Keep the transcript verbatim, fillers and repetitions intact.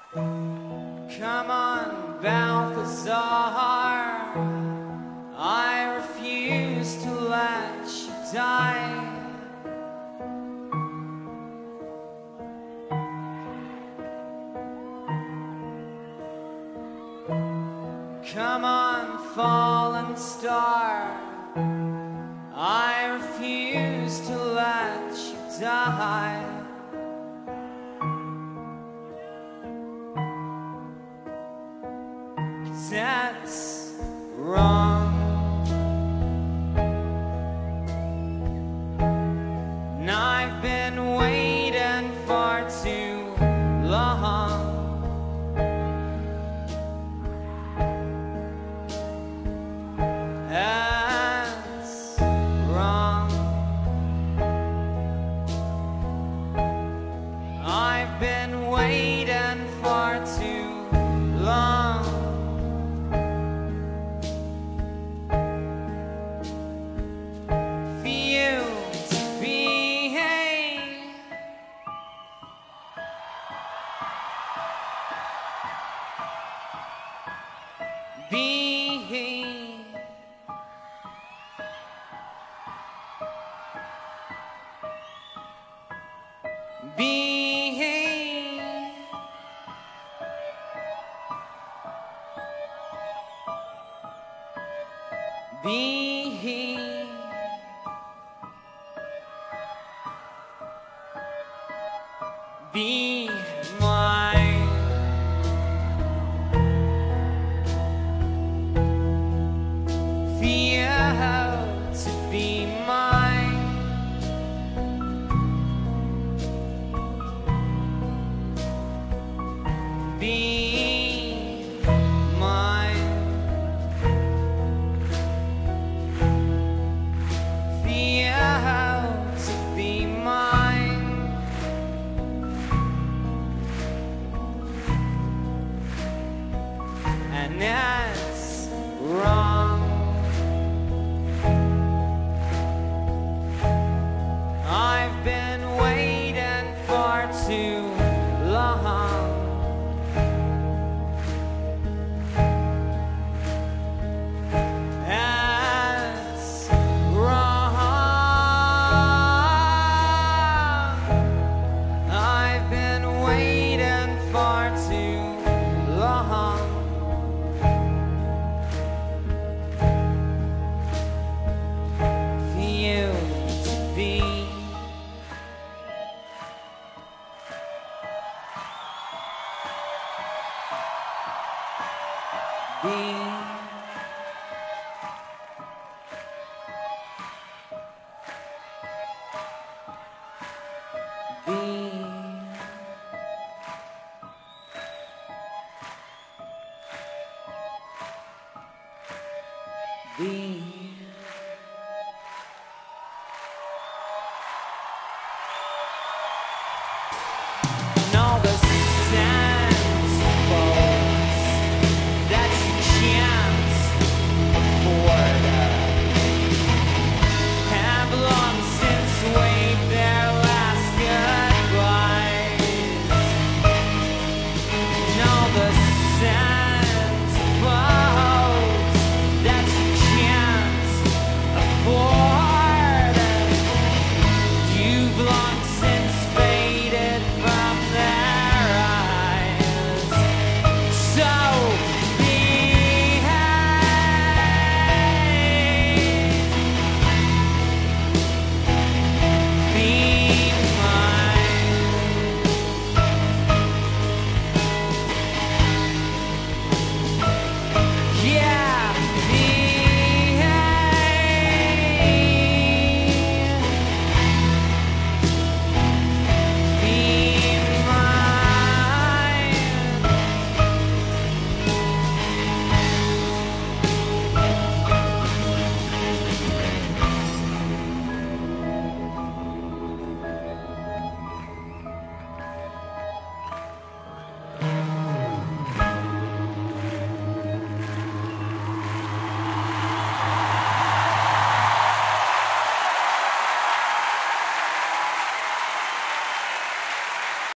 Come on, Balthazar, I refuse to let you die. Come on, fallen star, I refuse to let you die. That's wrong. And I've been waiting for too long. That's wrong. I've been waiting for too long. Be be be be mine. To be mine. Be mine. Feel to be mine. And that's wrong. I've been waiting for too long. That's wrong. I've been waiting for too long. For you to be. Be be be